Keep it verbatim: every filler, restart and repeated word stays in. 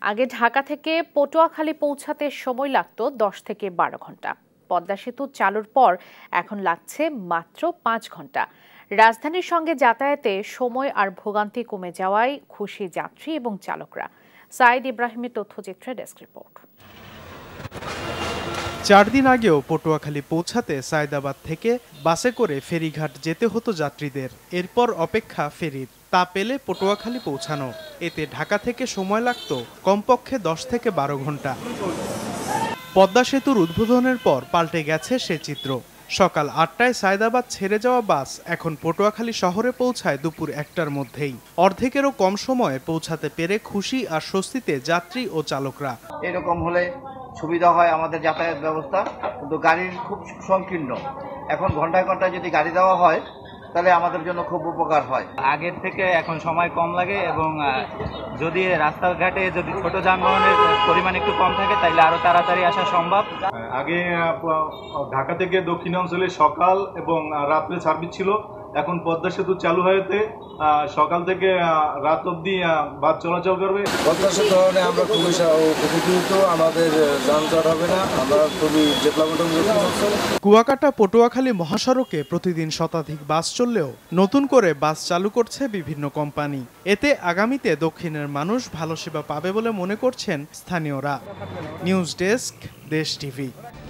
আগে ঢাকা থেকে পটুয়াখালী পৌঁছাতে সময় লাগত দশ থেকে বারো ঘন্টা। পদ্মা সেতু চালুর পর এখন লাগছে মাত্র পাঁচ ঘন্টা। রাজধানীর সঙ্গে যাতায়াতে সময় আর ভোগান্তি কমে যাওয়ায় খুশি যাত্রী এবং চালকরা। সাইদ ইব্রাহিমের তথ্যচিত্রে ডেস্ক রিপোর্ট। চার দিন আগেও পটুয়াখালী পৌঁছাতে সায়দাবাদ থেকে বাসে করে ফেরিঘাট যেতে হতো যাত্রীদের। এরপর অপেক্ষা ফেরির, তা পেলে পটুয়াখালী পৌঁছানো। এতে ঢাকা থেকে সময় লাগত কমপক্ষে দশ থেকে বারো ঘন্টা। পদ্মা সেতুর উদ্বোধনের পর পাল্টে গেছে সে চিত্র। সকাল আটটায় সায়দাবাদ ছেড়ে যাওয়া বাস এখন পটুয়াখালী শহরে পৌঁছায় দুপুর একটার মধ্যেই। অর্ধেকেরও কম সময়ে পৌঁছাতে পেরে খুশি আর স্বস্তিতে যাত্রী ও চালকরা। এরকম হলে সুবিধা হয় আমাদের যাতায়াত ব্যবস্থা, কিন্তু গাড়ির খুব সংকীর্ণ। এখন ঘন্টায় ঘন্টায় যদি গাড়ি দেওয়া হয় তাহলে আমাদের জন্য খুব উপকার হয়। আগের থেকে এখন সময় কম লাগে এবং যদি রাস্তাঘাটে যদি ছোট যানবাহনের পরিমাণ একটু কম থাকে তাহলে আরো তাড়াতাড়ি আসা সম্ভব। আগে ঢাকা থেকে দক্ষিণাঞ্চলে সকাল এবং রাত্রে সার্ভিস ছিল, এখন পদ্মা সেতু চালু হয়েছে সকাল থেকে রাত অবধি বাস চলাচল করবে। পদ্মা সেতু হলে আমরা খুবই উপকৃত, আমাদের যানজট হবে না, আমরা খুবই ডেভেলপমেন্ট। কুয়াকাটা পটুয়াখালী মহাসড়কে প্রতিদিন শতাধিক বাস চললেও নতুন করে বাস চালু করছে বিভিন্ন কোম্পানি। এতে আগামীতে দক্ষিণের মানুষ ভালো সেবা পাবে বলে মনে করছেন স্থানীয়রা। News desk, Desh TV.